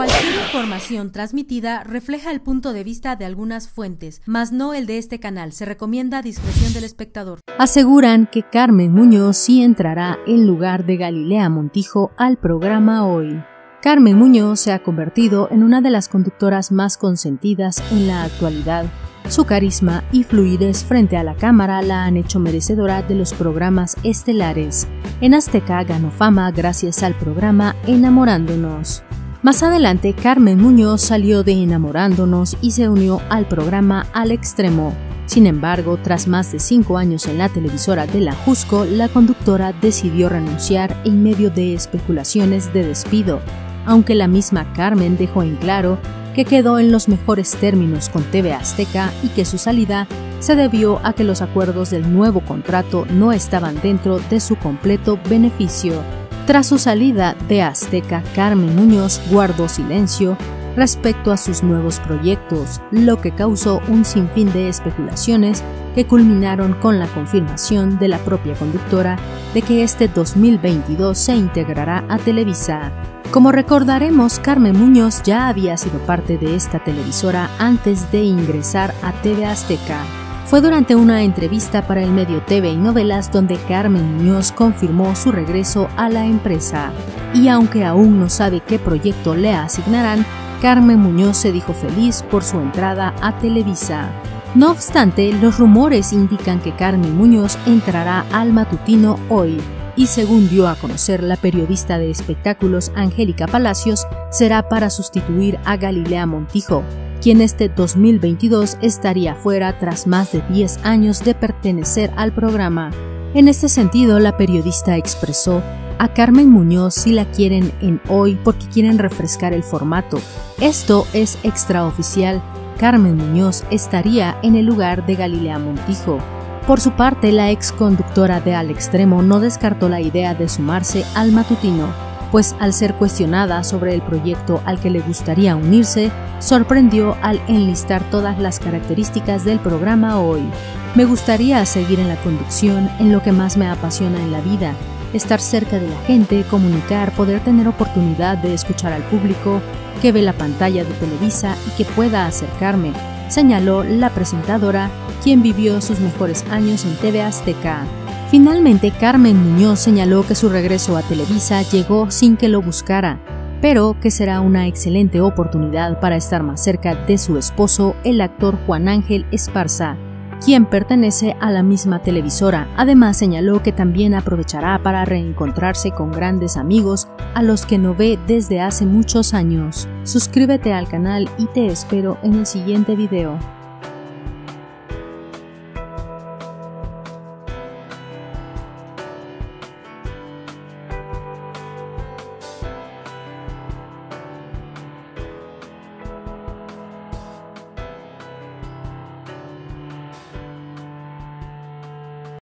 Cualquier información transmitida refleja el punto de vista de algunas fuentes, mas no el de este canal. Se recomienda discreción del espectador. Aseguran que Carmen Muñoz sí entrará en lugar de Galilea Montijo al programa Hoy. Carmen Muñoz se ha convertido en una de las conductoras más consentidas en la actualidad. Su carisma y fluidez frente a la cámara la han hecho merecedora de los programas estelares. En Azteca ganó fama gracias al programa Enamorándonos. Más adelante, Carmen Muñoz salió de Enamorándonos y se unió al programa Al Extremo. Sin embargo, tras más de 5 años en la televisora de la Jusco, la conductora decidió renunciar en medio de especulaciones de despido, aunque la misma Carmen dejó en claro que quedó en los mejores términos con TV Azteca y que su salida se debió a que los acuerdos del nuevo contrato no estaban dentro de su completo beneficio. Tras su salida de Azteca, Carmen Muñoz guardó silencio respecto a sus nuevos proyectos, lo que causó un sinfín de especulaciones que culminaron con la confirmación de la propia conductora de que este 2022 se integrará a Televisa. Como recordaremos, Carmen Muñoz ya había sido parte de esta televisora antes de ingresar a TV Azteca. Fue durante una entrevista para el medio TV y Novelas donde Carmen Muñoz confirmó su regreso a la empresa. Y aunque aún no sabe qué proyecto le asignarán, Carmen Muñoz se dijo feliz por su entrada a Televisa. No obstante, los rumores indican que Carmen Muñoz entrará al matutino Hoy, y según dio a conocer la periodista de espectáculos Angélica Palacios, será para sustituir a Galilea Montijo, quien este 2022 estaría fuera tras más de 10 años de pertenecer al programa. En este sentido, la periodista expresó: a Carmen Muñoz sí la quieren en Hoy porque quieren refrescar el formato. Esto es extraoficial. Carmen Muñoz estaría en el lugar de Galilea Montijo. Por su parte, la ex conductora de Al Extremo no descartó la idea de sumarse al matutino, pues al ser cuestionada sobre el proyecto al que le gustaría unirse, sorprendió al enlistar todas las características del programa Hoy. Me gustaría seguir en la conducción, en lo que más me apasiona en la vida, estar cerca de la gente, comunicar, poder tener oportunidad de escuchar al público que ve la pantalla de Televisa y que pueda acercarme, señaló la presentadora, quien vivió sus mejores años en TV Azteca. Finalmente, Carmen Muñoz señaló que su regreso a Televisa llegó sin que lo buscara, pero que será una excelente oportunidad para estar más cerca de su esposo, el actor Juan Ángel Esparza, quien pertenece a la misma televisora. Además, señaló que también aprovechará para reencontrarse con grandes amigos a los que no ve desde hace muchos años. Suscríbete al canal y te espero en el siguiente video.